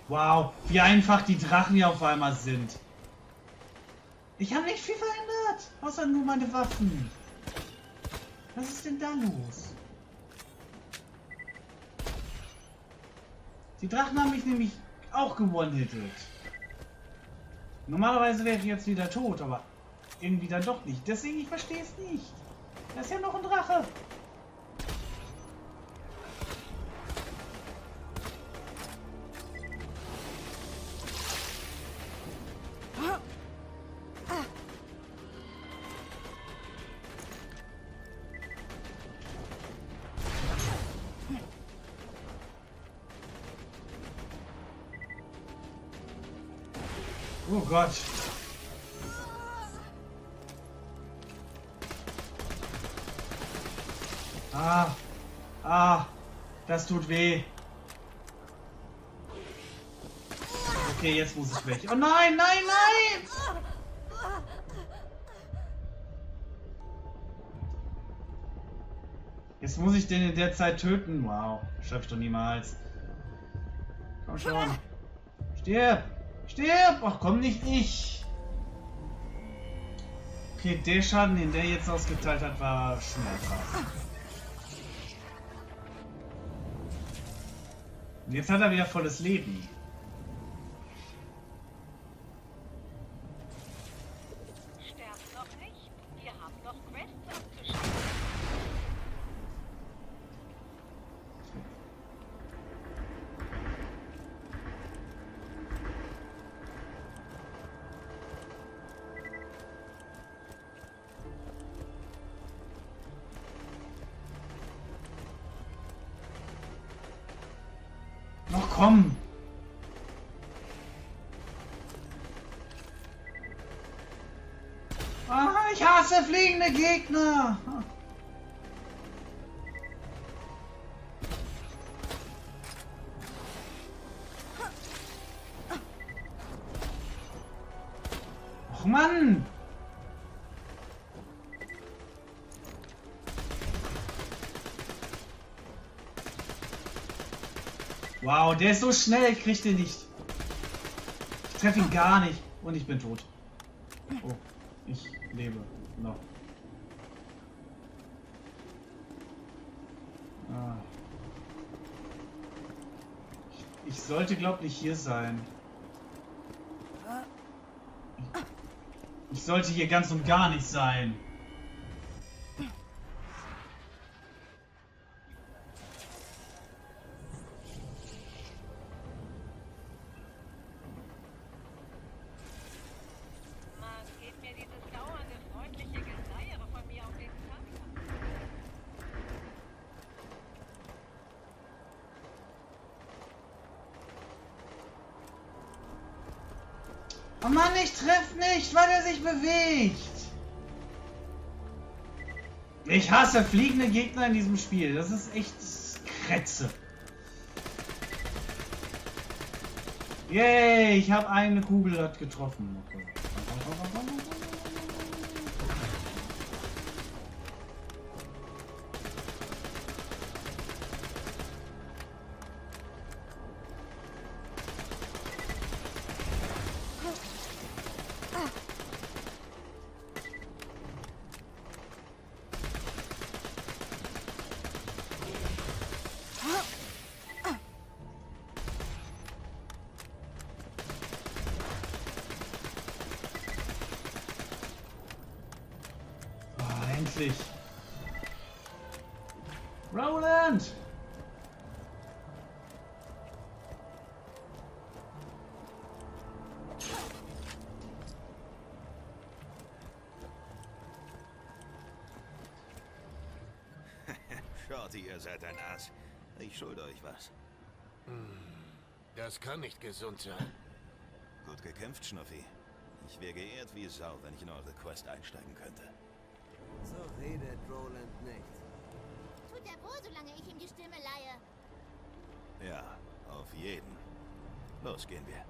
Wow, wie einfach die Drachen hier auf einmal sind. Ich habe nicht viel verändert, außer nur meine Waffen. Was ist denn da los? Die Drachen haben mich nämlich auch gewone-hittet. Normalerweise wäre ich jetzt wieder tot, aber irgendwie dann doch nicht. Deswegen, ich verstehe es nicht. Da ist ja noch ein Drache. Oh Gott. Das tut weh. Okay, jetzt muss ich weg. Oh nein, nein, nein! Jetzt muss ich den in der Zeit töten. Wow, schaffe ich doch niemals. Komm schon. Stirb! Stirb! Ach komm, nicht ich! Okay, der Schaden, den der jetzt ausgeteilt hat, war schmerzhaft. Und jetzt hat er wieder volles Leben. Sterbt noch nicht. Ihr habt noch Quests abzuschließen. Noch komm! Ah, ich hasse fliegende Gegner! Och Mann! Wow, der ist so schnell, ich krieg den nicht. Ich treffe ihn gar nicht. Und ich bin tot. Oh, ich lebe noch. Ah. Ich sollte, glaube ich, hier sein. Ich sollte hier ganz und gar nicht sein. Mann, geht mir dieses dauernde freundliche Geseiere von mir auf den Sack. Oh Mann, ich treffe nicht, weil er sich bewegt. Ich hasse fliegende Gegner in diesem Spiel. Das ist echt Kretze. Yay, ich habe eine Kugel hat getroffen. Okay. Endlich! Roland! Shorty, ihr seid ein Ass. Ich schulde euch was. Das kann nicht gesund sein. Gut gekämpft, Schnuffi. Ich wäre geehrt wie Sau, wenn ich in eure Quest einsteigen könnte. So redet Roland nicht. Tut er wohl, solange ich ihm die Stimme leihe. Ja, auf jeden. Los, gehen wir.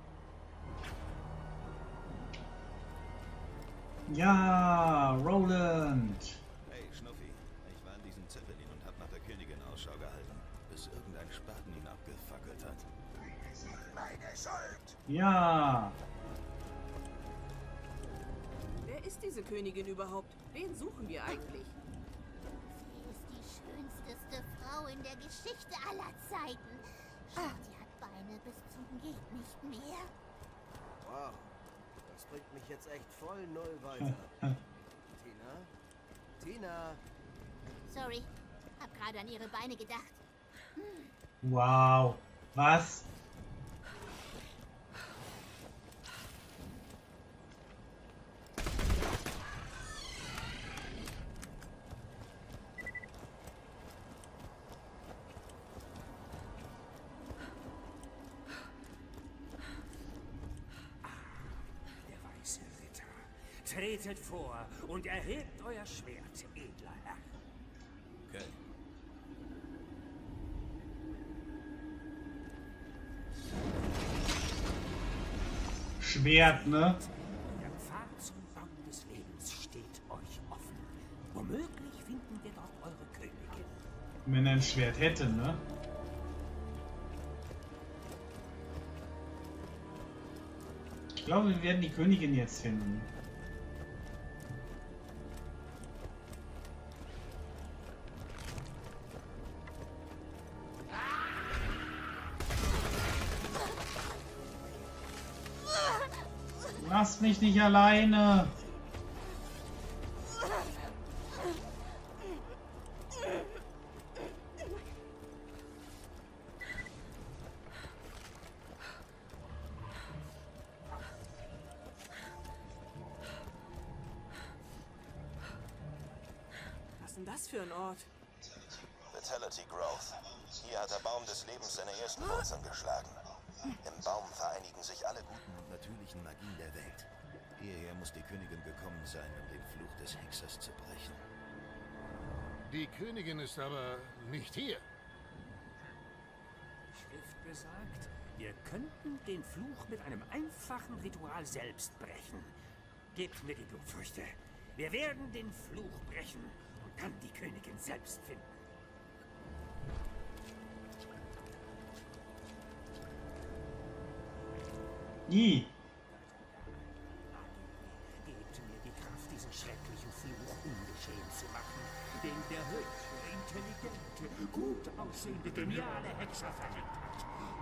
Ja, Roland! Hey, Schnuffi. Ich war in diesem Zeppelin und hab nach der Königin Ausschau gehalten, bis irgendein Spaten ihn abgefackelt hat. Bringen Sie meine Ja. Wer ist diese Königin überhaupt? Wen suchen wir eigentlich? Sie ist die schönste Frau in der Geschichte aller Zeiten. Schaut, sie hat Beine bis zum geht nicht mehr. Wow, das bringt mich jetzt echt voll null weiter. Tina? Tina? Sorry, hab gerade an ihre Beine gedacht. Wow. Was? Tretet vor und erhebt euer Schwert, edler Herr. Okay. Schwert, ne? Der Pfad zum Baum des Lebens steht euch offen. Womöglich finden wir dort eure Königin. Wenn er ein Schwert hätte, ne? Ich glaube, wir werden die Königin jetzt finden. Lass mich nicht alleine. Was ist denn das für ein Ort? Vitality Growth. Hier hat der Baum des Lebens seine ersten Wurzeln geschlagen. Im Baum vereinigen sich alle guten und natürlichen Magien der Welt. Hierher muss die Königin gekommen sein, um den Fluch des Hexers zu brechen. Die Königin ist aber nicht hier. Die Schrift besagt, wir könnten den Fluch mit einem einfachen Ritual selbst brechen. Gebt mir die Blutfrüchte. Wir werden den Fluch brechen und dann die Königin selbst finden. I. Gebt mir die Kraft, diesen schrecklichen Fluch ungeschehen zu machen, den der hübsche, intelligente, gut aussehende, geniale Hexer verliebt hat.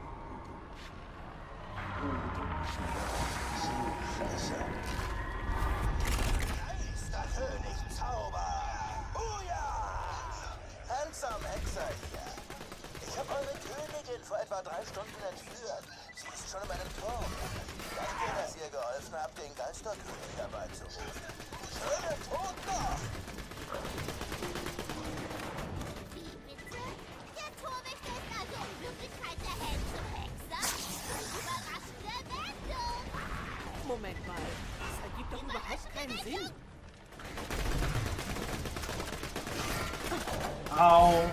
Geisterkönig Zauber! Huja! Handsome Hexer hier. Ich habe eure Königin vor etwa 3 Stunden entführt. Sie ist schon in meinem Turm. Danke, dass ihr geholfen habt, den Geisterkönig herbeizurufen. Schöne Tod noch! Wie bitte? Der Torwächter ist also Unglücklichkeitserhält zum Hexer? Überraschende Wendung! Moment mal, das ergibt doch überhaupt keinen Sinn. Au.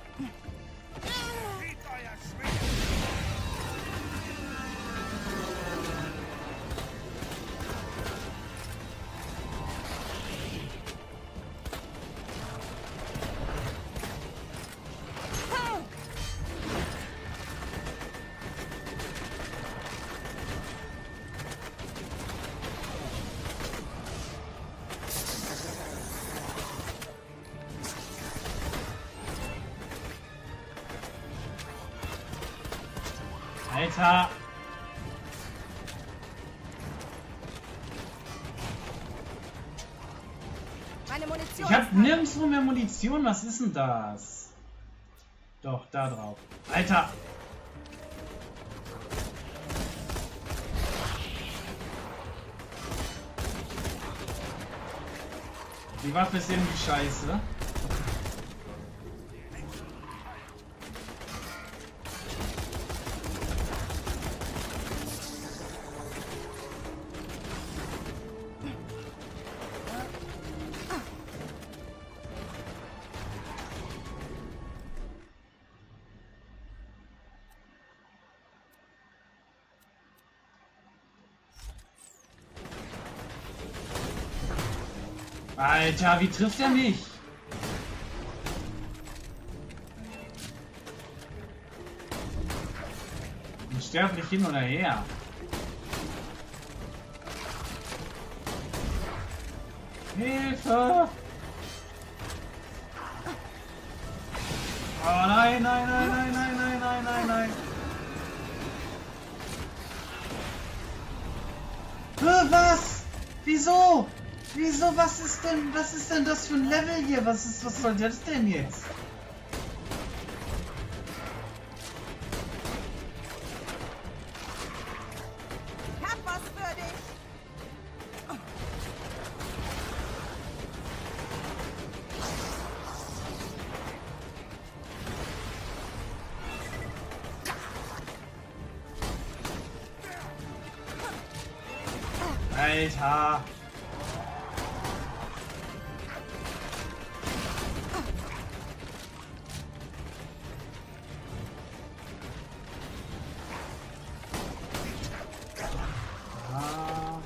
Alter. Meine Munition. Ich hab nirgendwo mehr Munition. Was ist denn das? Doch, da drauf. Alter. Die Waffe ist irgendwie scheiße. Alter, wie trifft er mich? Ein unsterblich hin oder her. Hilfe! Oh nein, nein, nein, nein, nein, nein, nein, nein, nein. Was? Wieso? Wieso? Was ist denn das für ein Level hier? Was soll das denn jetzt? Ich hab was für dich. Alter. Ah.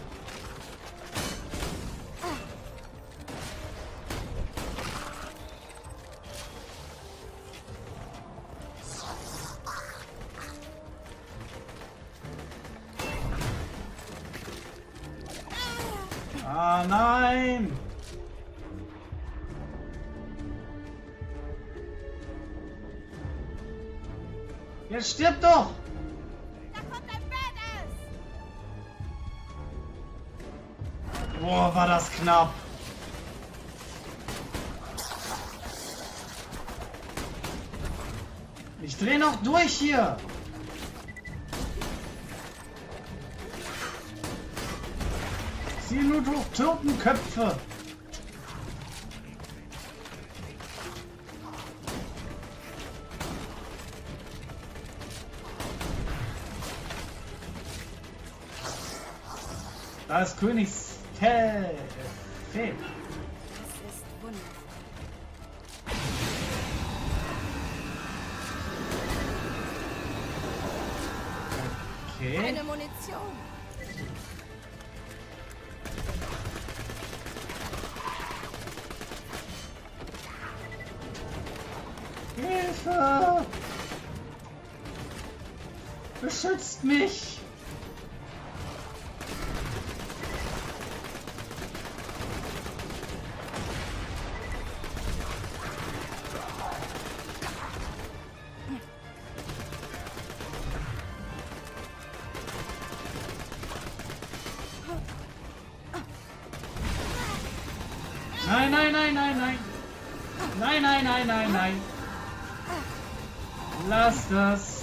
Ah, nein! Jetzt stirb doch! Da kommt ein Badass. Boah, war das knapp! Ich dreh noch durch hier! Zieh nur durch Türkenköpfe! Da ist Königs Fee. Das ist wundervoll. Okay. Keine Munition. Hilfe! Beschützt mich! Nein, nein, nein, nein, nein! Nein, nein, nein, nein, nein! Lass das!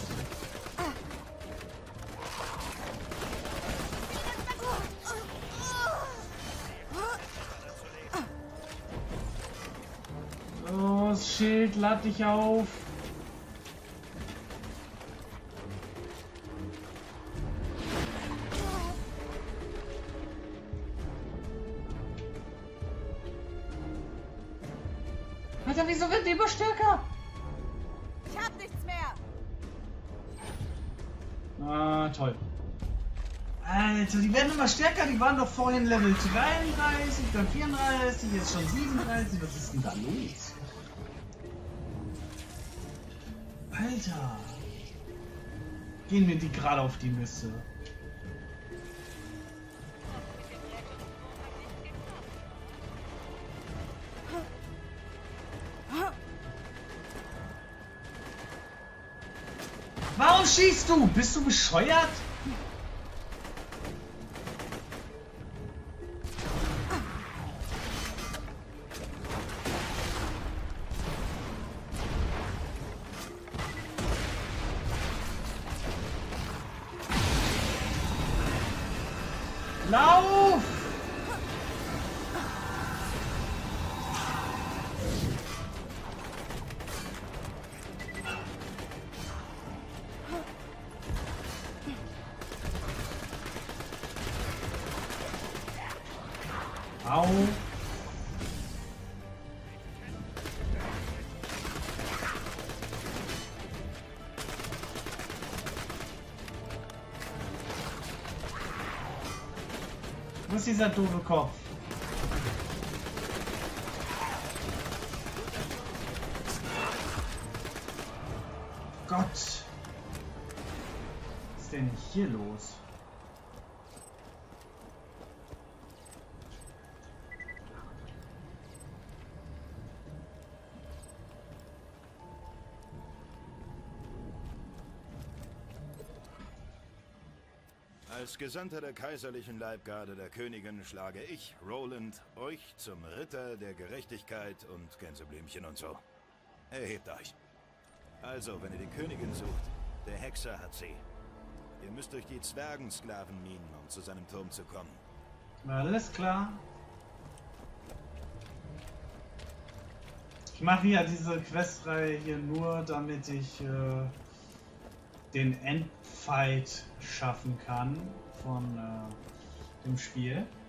Los, Schild, lad dich auf! Alter, wieso wird die immer stärker? Ich hab nichts mehr. Ah, toll. Alter, die werden immer stärker. Die waren doch vorhin Level 33, dann 34, jetzt schon 37. Was ist denn da los? Alter. Gehen mir die gerade auf die Nüsse. Warum schießt du? Bist du bescheuert? Lauf! Au! Wo ist dieser doofe Kopf? Gott! Ist denn hier los? Als Gesandter der kaiserlichen Leibgarde der Königin schlage ich, Roland, euch zum Ritter der Gerechtigkeit und Gänseblümchen und so. Erhebt euch. Also, wenn ihr die Königin sucht, der Hexer hat sie. Ihr müsst durch die Zwergensklavenminen, um zu seinem Turm zu kommen. Alles klar. Ich mache ja diese Questreihe hier nur, damit ich den Endfight schaffen kann von dem Spiel.